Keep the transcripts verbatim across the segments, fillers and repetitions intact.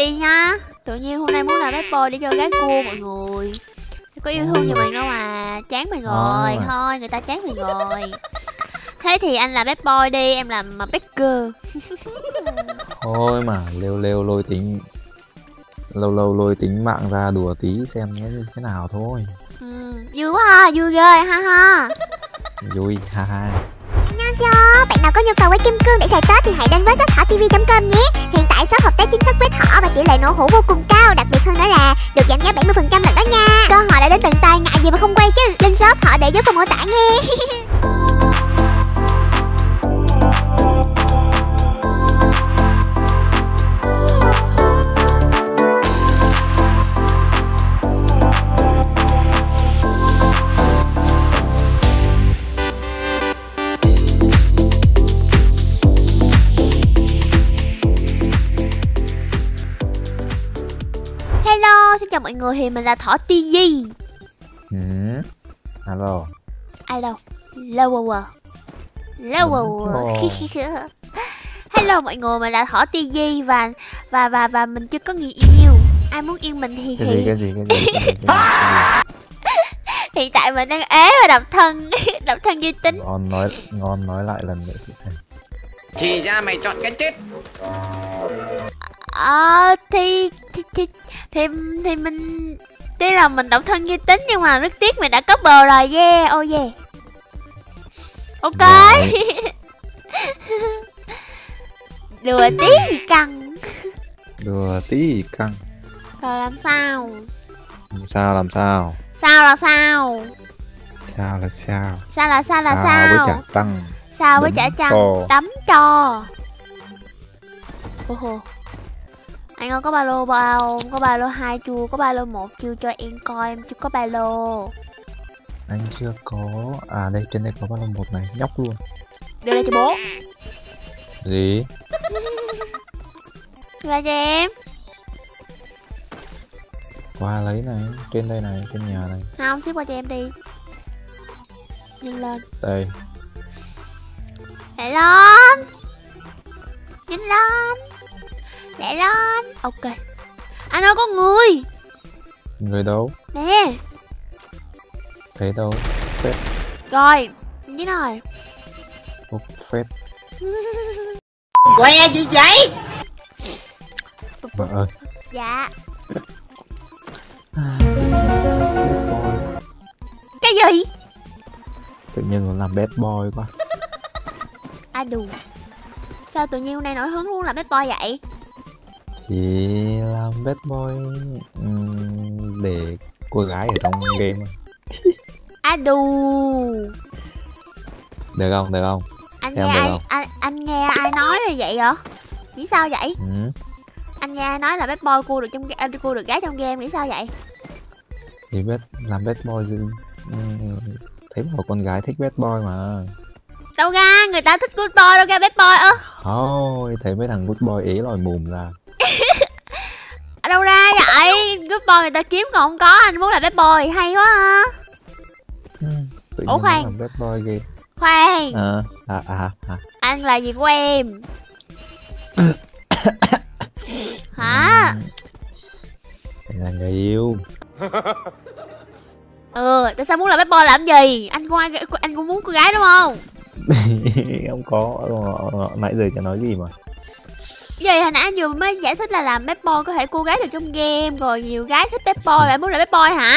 đi nha. Tự nhiên hôm nay muốn làm bad boy để cho gái cua mọi người. Có yêu thương gì mình đâu mà. Chán mình rồi. À. Thôi người ta chán mình rồi. Thế thì anh làm bad boy đi, em làm mà backer. Thôi mà lêu lêu lôi tính. Lâu lâu lôi tính mạng ra đùa tí xem nó như thế nào thôi. Ừ, vui quá ha, vui ghê ha ha. Vui ha ha. Annyeonghaseyo, bạn nào có nhu cầu quay kim cương để xài Tết thì hãy đến với shop thỏ ti vi chấm com nhé. Hiện tại shop hợp tác chính thức với Thỏ và tỷ lệ nổ hũ vô cùng cao, đặc biệt hơn nữa là được giảm giá bảy mươi phần trăm lần đó nha. Cơ hội đã đến tận tay, ngại gì mà không quay chứ. Link shop Thỏ để dưới phần mô tả nghe. Xin chào mọi người, thì mình là Thỏ ti vi. Ừ. Alo. Alo. Lower. Lower. Hello mọi người, mình là Thỏ ti vi và và và và mình chưa có người yêu. Ai muốn yêu mình thì cái thì gì cái gì cái gì, cái gì, cái gì. Hiện tại mình đang ế và độc thân, độc thân duy tính. Ngon nói ngon nói lại lần nữa thì xem. Chỉ ra mày chọn cái chết. À, thì, thì thì thì thì mình tuy là mình độc thân duy tính nhưng mà rất tiếc mình đã có bồ rồi. Yeah, oh yeah. Ok. Đùa tí gì căng. Đùa tí gì căng. Rồi làm sao? Làm sao làm sao? Sao là sao? Sao là sao? Sao là sao là sao? sao? Với chả tăng. Sao với chả chăng? Tắm cho. Ô hồ. Anh ơi có ba lô bao, có ba lô hai chưa, có ba lô một chưa cho em coi, em chưa có ba lô. Anh chưa có. À đây trên đây có ba lô một này, nhóc luôn. Đưa đây cho bố. Gì? Ra cho em. Qua lấy này, trên đây này, trên nhà này. Không, xếp qua cho em đi. Nhanh lên. Đây. Lại lên. Nhanh lên. Lại lên. Ok. Anh ơi có người. Người đâu? Nè. Thấy đâu? Phép. Rồi, với rồi. Phúc phép. Que gì vậy? Vợ ơi. Dạ. Cái gì? Tự nhiên còn làm bad boy quá. À đù. Sao tự nhiên hôm nay nổi hứng luôn làm bad boy vậy? Thì làm bad boy um, để cô gái ở trong game. À đù. Được không? Được không? Anh Em nghe được ai, không? anh, anh nghe ai nói như vậy vậy? Nghĩ sao vậy? Ừ. Anh nghe ai nói là bad boy cua được trong game, cua được gái trong game, nghĩ sao vậy? Thì bad, làm bad boy um, thấy một con gái thích bad boy mà. Đâu ra, người ta thích good boy đâu ra bad boy ơ. Thôi, thấy mấy thằng good boy ế lòi mồm ra. Ở đâu ra vậy? Good boy người ta kiếm còn không có, anh muốn là bad boy, hay quá ha. Ừ, tự Ủa nhiên khoan. làm bad boy ghê. Khoan. À, à, à, à. Anh là gì của em? Hả? Anh là người yêu. Ừ, tại sao muốn là bad boy làm gì? Anh cũng anh cũng muốn cô gái đúng không? Không có, nãy giờ chẳng nói gì mà. Gì hồi nãy anh vừa mới giải thích là làm bad boy có thể cô gái được trong game, rồi nhiều gái thích bad boy lại muốn là bad boy hả?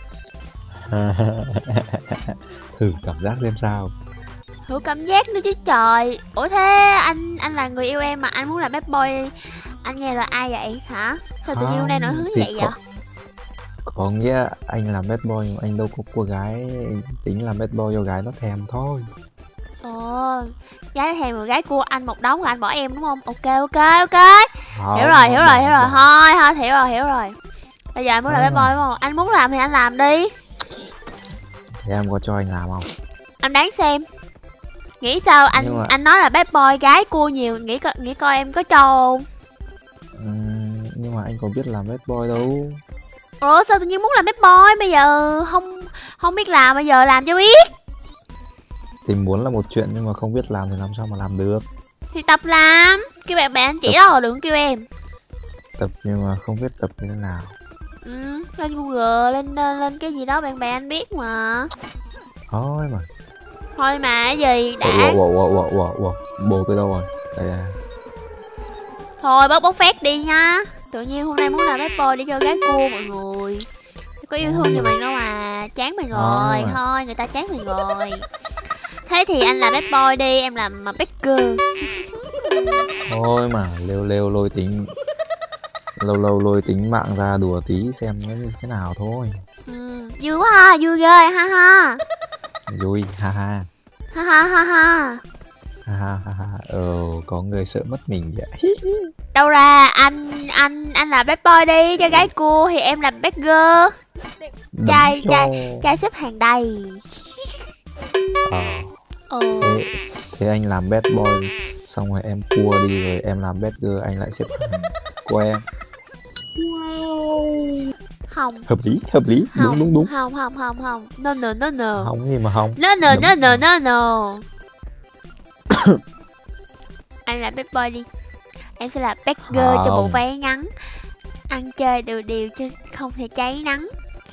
Thử cảm giác xem sao. Thử cảm giác nữa chứ trời. Ủa thế anh anh là người yêu em mà anh muốn làm bad boy, anh nghe là ai vậy hả? Sao tự nhiên hôm nay nổi hứng vậy vậy? Có nghĩa anh làm bad boy nhưng anh đâu có cô gái tính làm bad boy cho gái nó thèm thôi. Ồ, gái thèm rồi gái cua anh một đống rồi anh bỏ em đúng không? Ok ok ok. Không, hiểu rồi hiểu rồi không, hiểu rồi không. thôi thôi hiểu rồi hiểu rồi. Bây giờ anh muốn làm bad boy đúng không? Anh muốn làm thì anh làm đi. Thì em có cho anh làm không? Anh đoán xem. Nghĩ sao anh mà... anh nói là bad boy gái cua nhiều, nghĩ co nghĩ coi em có cho không? Uhm, nhưng mà anh có biết làm bad boy đâu. Ủa sao tự nhiên muốn làm bad boy bây giờ không không biết làm, bây giờ làm cho biết. Thì muốn là một chuyện nhưng mà không biết làm thì làm sao mà làm được. Thì tập làm, kêu bạn bạn chỉ đó, đừng kêu em. tập nhưng mà không biết tập như thế nào. Ừ, lên Google, lên lên, lên cái gì đó bạn bè anh biết mà. Thôi mà. Thôi mà cái gì đã. Ủa, ủa, ủa, ủa, ủa, ủa. Bồ tôi đâu rồi? Đây à. Thôi bớt bớt phét đi nha. Tự nhiên hôm nay muốn làm bad boy để cho gái cua mọi người. Có yêu thương như mình đâu mà. Chán mình rồi. Thôi, Thôi người ta chán mình rồi. Thế thì anh làm bad boy đi, em làm mà backer. Thôi mà lêu lêu lôi tính. Lâu lâu lôi tính mạng ra đùa tí xem nó như thế nào thôi. Ừ, vui quá ha, vui ghê ha ha. Vui, ha ha. Ha ha ha ha. Ha ha ha ha. Ờ, có người sợ mất mình vậy. Đâu ra anh anh anh làm bad boy đi cho gái cua thì em làm bagger. Trai trai trai xếp hàng đầy. Ờ. Ồ. Thế, thế anh làm bad boy xong rồi em cua đi rồi em làm bad girl anh lại xếp hàng của em. Không. Hợp lý, hợp lý, Không, đúng đúng đúng. Không không không không. No no no no. Không gì mà không. No no no Đúng. no no no. Anh làm bad boy đi. Em sẽ làm bagger cho bộ Không. váy ngắn. Ăn chơi đều đều chứ không thể cháy nắng.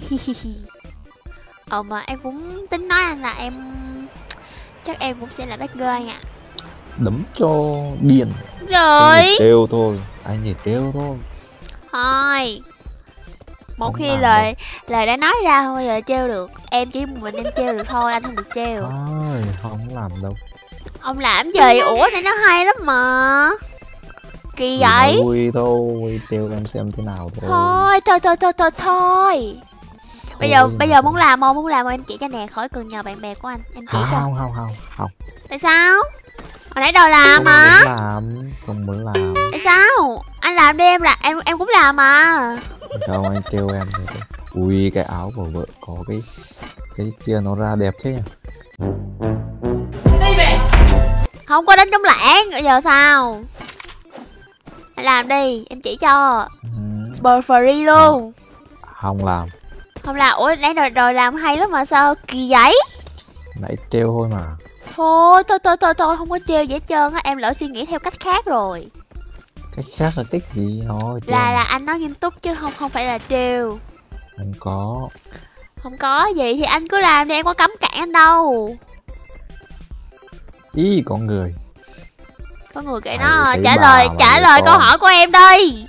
Ờ mà em cũng tính nói anh là em chắc em cũng sẽ là bagger anh ạ. Đấm cho điên. Rồi. Anh chỉ trêu thôi, anh chỉ trêu thôi. Thôi. Một Không khi làm lời lời đã nói ra không bao giờ trêu được. Em chỉ một mình em trêu được thôi, anh không được trêu. Thôi, không làm đâu. Ông làm gì? Ủa này nó hay lắm mà. Kỳ Chỉ vậy? vui thôi, trêu em xem thế nào thôi. Thôi, thôi, thôi, thôi, thôi, thôi. Bây giờ, Thôi bây mà giờ thôi. muốn làm không? Muốn làm không? Em chỉ cho nè, khỏi cần nhờ bạn bè của anh. Em chỉ Không, cho. không, không, không, không. Tại sao? Hồi nãy đòi làm Không mà. muốn làm, không muốn làm. Tại sao? Anh làm đi em là em em cũng làm mà. Không, anh trêu em thôi. Thôi. Ui, cái áo của vợ có cái cái kia nó ra đẹp thế nhỉ. Không có đánh trống lãng, bây giờ sao? Anh làm đi, em chỉ cho. Ừ, Bờ free luôn. không làm. Không làm, ủa nãy đòi, đòi làm hay lắm mà sao kỳ vậy? Nãy trêu thôi mà. Thôi, thôi, thôi, thôi, thôi, không có trêu gì hết trơn á. Em lỡ suy nghĩ theo cách khác rồi. Cách khác là cách gì thôi. trêu Là mà. là anh nói nghiêm túc chứ không không phải là trêu. Không có. Không có gì thì anh cứ làm đi, em có cấm cản anh đâu. Ý có người. Có người kệ Ai nó thấy trả bà lời mà trả người lời con. câu hỏi của em đi.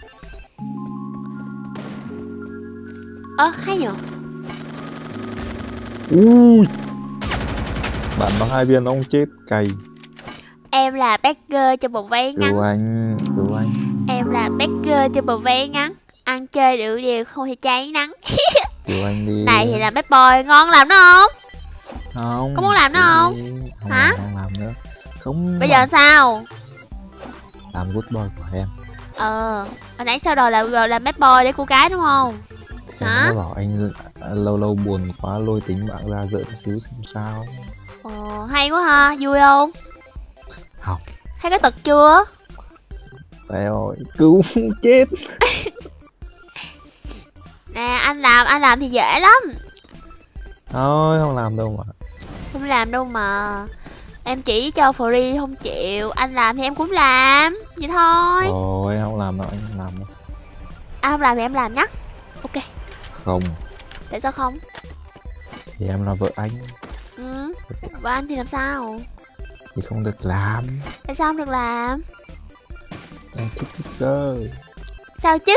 Ơ hay nhờ. Ui. Bạn bằng hai viên ông chết cay. Em là bagger cho bộ váy ngắn. Cứu anh, cứu anh. Em là bagger cho bộ váy ngắn. Ăn chơi đều đều không thể cháy nắng. Cứu anh đi. Này thì là bad boy ngon làm nó không? Không. Có muốn làm nữa cứu không? đi. Không Hả? làm, không làm nữa. Không. Bây giờ sao? Làm good boy của em. Ờ hồi nãy sao đòi là làm bad boy để cô gái đúng không? Em Hả? nó bảo anh lâu lâu buồn quá lôi tính bạn ra giỡn xíu xem sao. Ờ hay quá ha, vui không? Không. Hay có tật chưa? Trời ơi, cứu chết. Nè anh làm anh làm thì dễ lắm. Thôi không làm đâu mà. Không làm đâu mà. Em chỉ cho free không chịu. Anh làm thì em cũng làm. Vậy thôi. Thôi không làm đâu, anh không làm đâu. Anh không làm thì em làm nhá. Ok. Không, Tại sao không? thì em là vợ anh Ừ. Và anh thì làm sao? thì không được làm. Tại sao không được làm? Anh thích thích cơ. Sao chứ?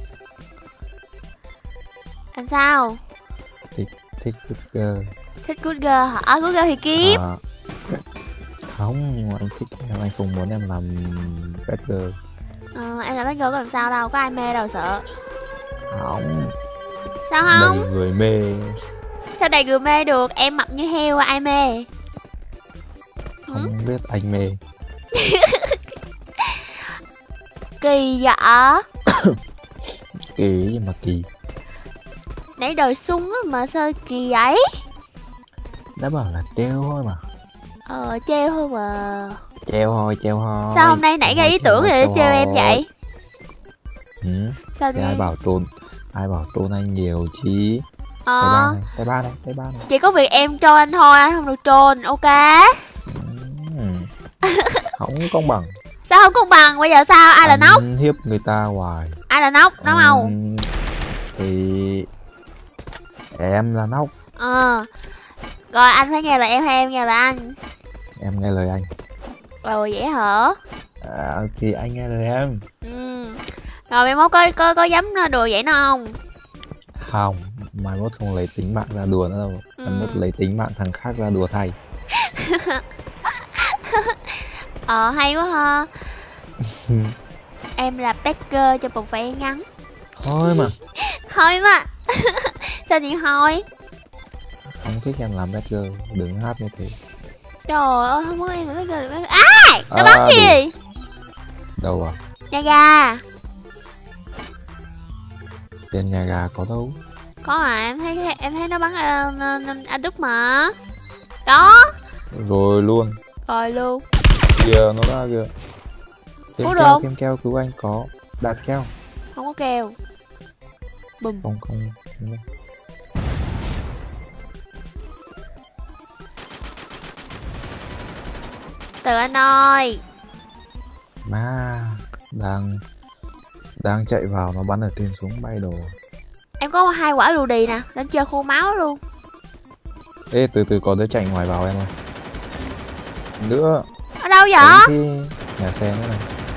Làm sao? Thích thích thích cơ. Thích good girl hả? À, good girl thì kiếm. À, không, nhưng mà anh thích em, anh không muốn em làm bad girl. Ờ, em làm bad girl có làm sao đâu. Có ai mê đâu sợ. Không, Sao đầy không? người mê. Sao đầy người mê được? Em mập như heo ai mê? Không biết anh mê. Kỳ vậy? Kỳ gì mà kỳ. Nãy đòi sung á mà sao kỳ vậy? Đã bảo là treo thôi mà. Ờ treo thôi mà. Treo thôi, treo thôi. Sao hôm nay nãy ra ý tưởng để treo em vậy? Ừ. Sao Thì đi? ai bảo trôn, ai bảo trôn anh nhiều chí. Tay Ờ ba này, tay ba này, tay ba này. chỉ có việc em cho anh thôi, anh không được trôn, ok? Ừ. Không công bằng. Sao không công bằng? Bây giờ sao? Ai là nóc? Anh hiếp người ta hoài. Ai là nóc? Nó màu. Ừm, thì em là nóc. Ờ. Rồi anh phải nghe lời em hay em nghe lời anh? Em nghe lời anh. Rồi vậy hả? À, thì anh nghe lời em. Ừ. Rồi mai mốt có có có dám đùa vậy nó không? Không, mai mốt không lấy tính mạng ra đùa nữa đâu. Mai mốt Ừ. lấy tính mạng thằng khác ra đùa thay. Ờ hay quá ha. Em là Becker cho một vẽ ngắn. Thôi mà. Thôi mà. Sao chị thôi? Không thích em làm Becker, đừng hát như thế. Trời ơi không muốn em là Becker được Becker. À! Nó À, bắn đủ. gì? Đâu à? Nhà gà. Tiền nhà gà có đâu. Có mà em thấy em thấy nó bắn uh, anh Đức mà. Đó. Rồi luôn. Rồi luôn. Kìa, nó ra kìa. Thêm Cứu keo, được. thêm keo cứu anh có. Đạt keo. Không có keo. Bùm. Không, không. không. Từ anh ơi. Má đang đang chạy vào nó bắn ở trên xuống bay đồ. Em có hai quả lù đì nè, lên chơi khô máu luôn. Ê, từ từ có đứa chạy ngoài vào em ơi. Nữa. Ở đâu vậy? Đánh thì nhà xe nữa này.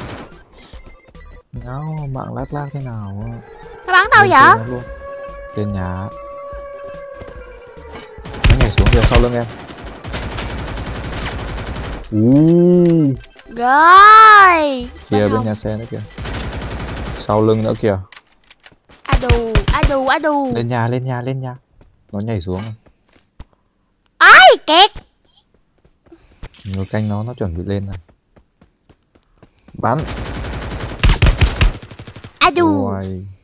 Ngáo mạng lát lát thế nào. Nó bắn đâu Lên vậy? trên nó luôn. Trên nhà. Nó nhảy xuống kìa sau lưng em. Uuuu. Rồi. Kìa bên nhà xe nữa kìa. Sau lưng nữa kìa. A đù, a đù, a đù. Lên nhà, lên nhà, lên nhà. Nó nhảy xuống rồi. Ôi, kẹt. Người canh nó, nó chuẩn bị lên rồi. Bắn. A đù. Ôi.